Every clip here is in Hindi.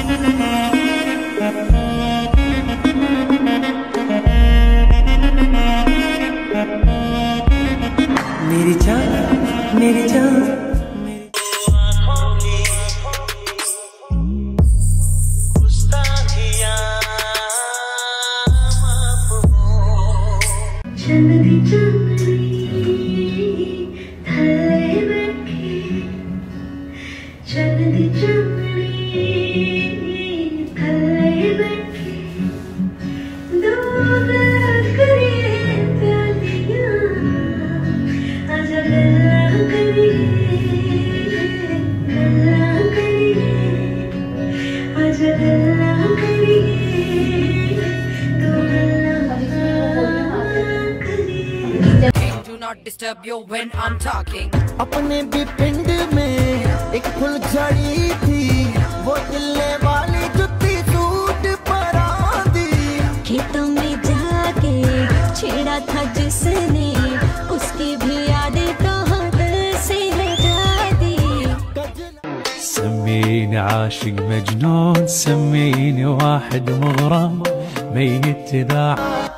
मेरी जान मेरी जान चंदी चंदी थले बैठे चंदी चंदी थले बैठे दो गल्ला करिए प्यालियां आजा गल्ला करिए आजा गल्ला करिए Not disturb you when I'm talking. अपने भी पिंड में एक फुलझड़ी थी, वो दिल्ले वाली जुत्ती सूट परा दी। खेतों में जाके छेड़ा था जिसने, उसकी भी यादें कहाँ दिल से हटा दी। سميني عاشق مجنون، سميني واحد مغرم ميت ذا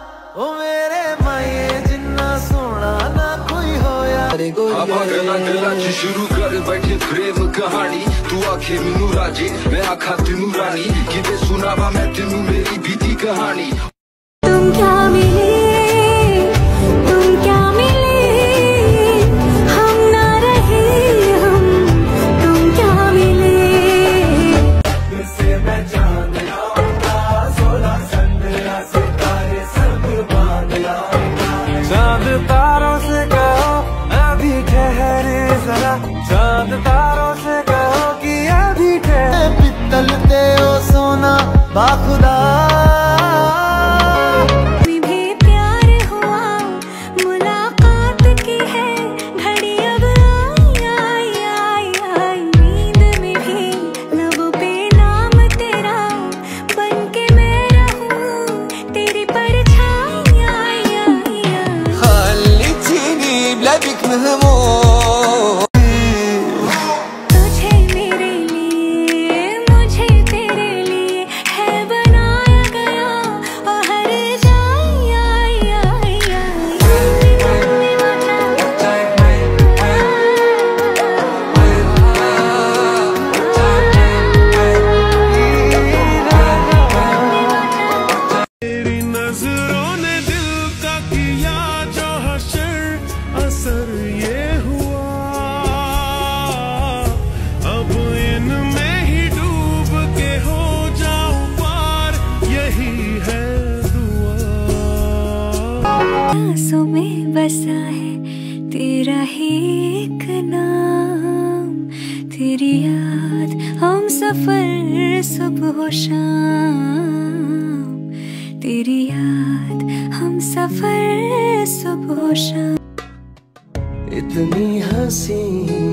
शुरू कर बैठे प्रेम कहानी, तू आखे मैनू राजे मैं आखा तेनू रानी, किते सुनावा मैं तेनू मेरी बीती कहानी। तुम क्या मिले, तुम क्या मिले, हम ना रहे हम, तुम क्या मिले। मैं चांद लाऊंगा, 16 संदरा सितारे सब बांध लाऊंगा। चांद तारों से कहो अभी ठहरे जरा, चांद तारों से कहो कि अभी ठहरे। पित्तल दे ओ सोना बाखुदा, भी प्यार हुआ मुलाकात की है घड़ी, अब आई आई आई नींद में भी लबों पे नाम तेरा, बन के मैं रहूं तेरी परछाई। खाली चीनी ब्लैक महमो सांसों में बसा है तेरा ही एक नाम, तेरी याद हम सफर सुबह शाम, तेरी याद हम सफर सुबह शाम। इतनी हंसी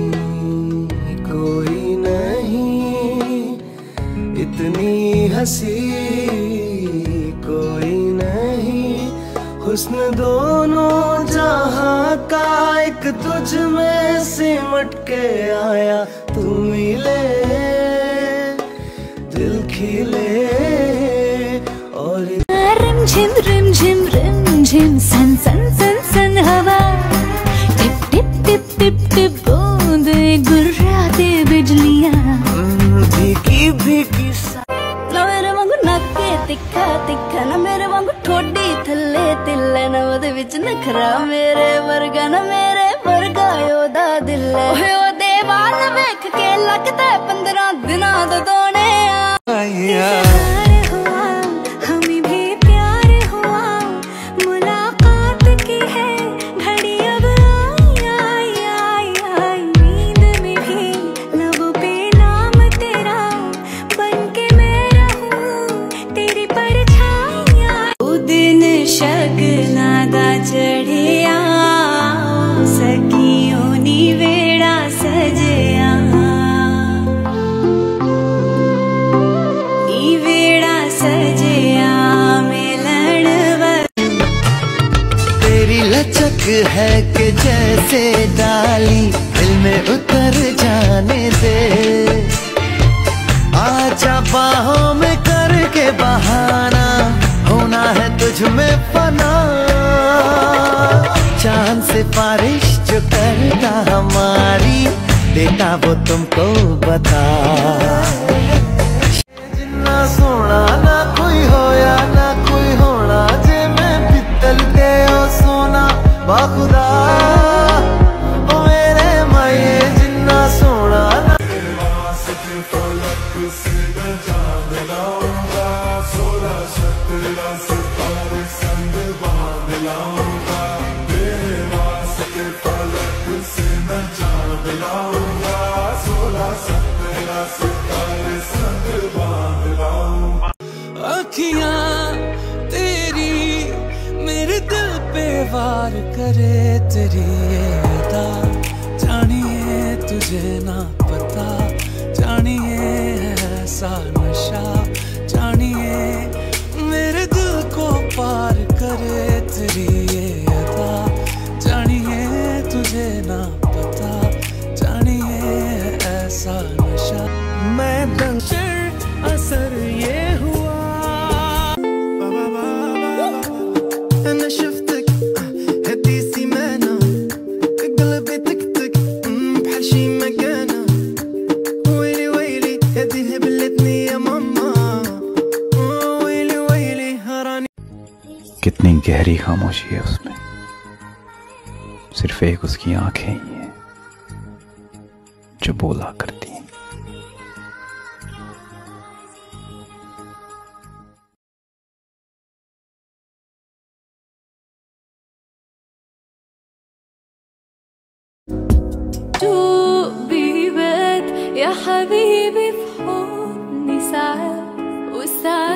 कोई नहीं, इतनी हंसी कोई नहीं, हुस्न दोनों जहां का एक तुझ में सिमट के आया। तू मिले दिल खिले और रिम झिम रिम झिम रिम झिम सन सन सन सन हवा, टिप टिप टिप टिप टिप बूंद गुर्राते बिजलियां, भीगी भीगी ना मेरे वांगू नक्के तिखा तिखा, ना मेरे वांगू ठोडी थल्ले तिल्ले, ना ओदे विच नखरा मेरे वर्गा, ना मेरे वर्गा ओदा दिल। ओए ओ देवाल वेख के लगदा 15 दिनां दा दोने हमें भी प्यार हुआ मुलाकात की है घड़ी, अब आई आई आई नींद में भी लबों पे नाम तेरा, बन के मैं रहूं तेरी परछाई। ओ दिन शगना दा चढ़िया, सखियों नी वेड़ा सजया, नी वेड़ा सजया मिलन तेरी लचक है कि जैसे डाली दिल में उतर जाने दे। आजा बाहों में करके बहाना, होना है तुझ में फना। चांद से बारिश जो करता हमारी, देता वो तुमको बता। जिन्ना सोना ना कोई होया ना कोई होना, जे मैं पित्तल दे ओ सोना बाखुदा। ओ मेरे माये जिन्ना सोना ना। अखियां तेरी मेरे दिल पे वार करे, तेरी ये अदा जानिए तुझे ना पता, जानिए ऐसा नशा, जानिए मेरे दिल को पार करे, तेरी ये अदा जानिए तुझे ना पता, जानिए ऐसा नशा। मैं असर ये हुआ أنا شفتك هدي سيمانة، قلبي تكتك بحال شي مكانة. ويلي ويلي هدي هبلتني يا ماما، ويلي ويلي هراني. कितनी गहरी खामोशी है उसमें, सिर्फ एक उसकी आंखें ही हैं जो बोला करती हैं। يا حبيبي في حضني ساعات وساعات